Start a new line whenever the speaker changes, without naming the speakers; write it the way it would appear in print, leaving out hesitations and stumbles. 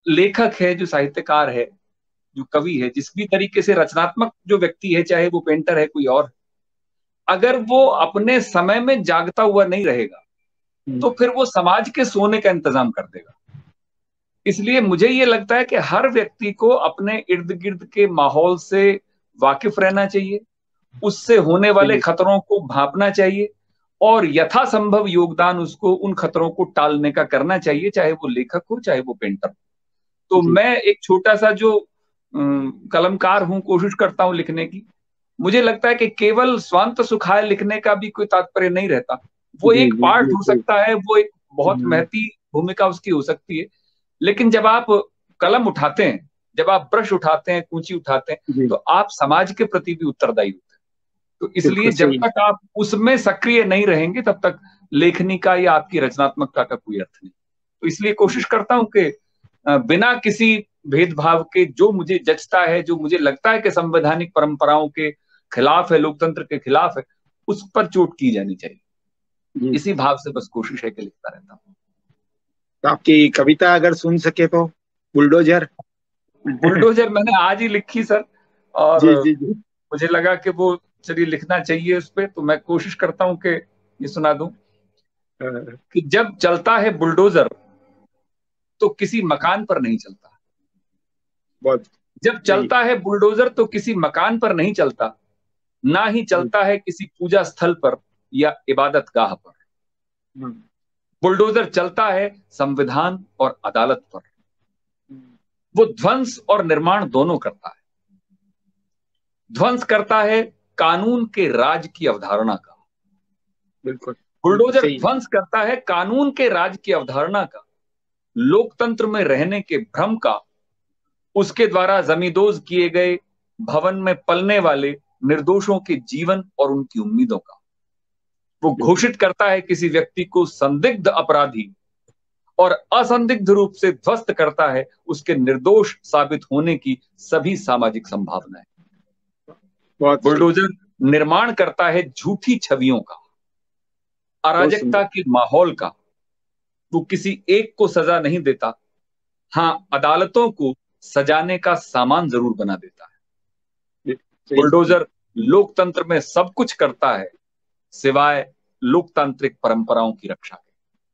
लेखक है, जो साहित्यकार है, जो कवि है, जिस भी तरीके से रचनात्मक जो व्यक्ति है, चाहे वो पेंटर है कोई और, अगर वो अपने समय में जागता हुआ नहीं रहेगा तो फिर वो समाज के सोने का इंतजाम कर देगा। इसलिए मुझे ये लगता है कि हर व्यक्ति को अपने इर्द गिर्द के माहौल से वाकिफ रहना चाहिए, उससे होने वाले
जी
खतरों को भांपना चाहिए और यथासंभव योगदान उसको उन खतरों को टालने का करना चाहिए, चाहे वो लेखक हो चाहे वो पेंटर हो। तो
जी
मैं एक छोटा सा जो कलमकार हूं, कोशिश करता हूं लिखने की। मुझे लगता है कि केवल स्वांत सुखाय लिखने का भी कोई तात्पर्य नहीं रहता। वो
जी
एक
जी
पार्ट
जी
हो
जी।
सकता है, वो एक बहुत
हम्म,
महती भूमिका उसकी हो सकती है। लेकिन जब आप कलम उठाते हैं, जब आप ब्रश उठाते हैं, कूंची उठाते हैं,
जी
तो आप समाज के प्रति भी उत्तरदायी होते हैं। तो इसलिए
बिल्कुल
जब
सही।
तक आप उसमें सक्रिय नहीं रहेंगे, तब तक लेखनी का या आपकी रचनात्मकता का कोई अर्थ नहीं। तो इसलिए
जी
कोशिश करता हूं कि बिना किसी भेदभाव के, जो मुझे जचता है, जो मुझे लगता है कि संवैधानिक परंपराओं के खिलाफ है, लोकतंत्र के खिलाफ है, उस पर चोट की जानी चाहिए।
जी।
इसी भाव से बस कोशिश है कि लिखता रहता हूँ।
तो आपकी कविता अगर सुन सके तो, बुलडोजर।
बुलडोजर मैंने आज ही लिखी सर, और
जी जी जी।
मुझे लगा कि वो चलिए लिखना चाहिए उस पर, तो मैं कोशिश करता हूँ कि ये सुना दूं
अ,
कि जब चलता है बुलडोजर तो किसी मकान पर नहीं चलता।
बहुत
जब
सही।
चलता है बुलडोजर तो किसी मकान पर नहीं चलता, ना ही
जी।
चलता है किसी पूजा स्थल पर या इबादत गाह पर।
हम्म,
बुलडोजर चलता है संविधान और अदालत पर।
हम्म,
वो ध्वंस और निर्माण दोनों करता है। ध्वंस करता है कानून के राज की अवधारणा का।
बिल्कुल बिल्कुल
बुलडोजर
सही।
ध्वंस करता है कानून के राज की अवधारणा का, लोकतंत्र में रहने के भ्रम का, उसके द्वारा जमींदोज किए गए भवन में पलने वाले निर्दोषों के जीवन और उनकी उम्मीदों का। वो
बिल्कुल।
घोषित करता है किसी व्यक्ति को संदिग्ध अपराधी और असंदिग्ध रूप से ध्वस्त करता है उसके निर्दोष साबित होने की सभी सामाजिक संभावनाएं।
बहुत सही।
बुलडोजर निर्माण करता है झूठी छवियों का,
बहुत
अराजकता
सुंदर।
के माहौल का। वो किसी एक को सजा नहीं देता, हाँ अदालतों को सजाने का सामान जरूर बना देता है।
सही सही।
बुलडोजर लोकतंत्र में सब कुछ करता है सिवाय लोकतांत्रिक परंपराओं की रक्षा के।